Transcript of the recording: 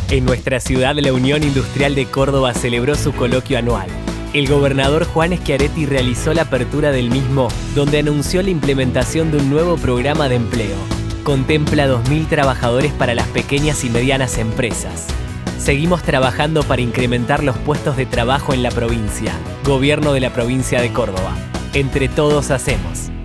En nuestra ciudad, la Unión Industrial de Córdoba celebró su coloquio anual. El gobernador Juan Schiaretti realizó la apertura del mismo, donde anunció la implementación de un nuevo programa de empleo. Contempla 2.000 trabajadores para las pequeñas y medianas empresas. Seguimos trabajando para incrementar los puestos de trabajo en la provincia. Gobierno de la provincia de Córdoba. Entre todos hacemos.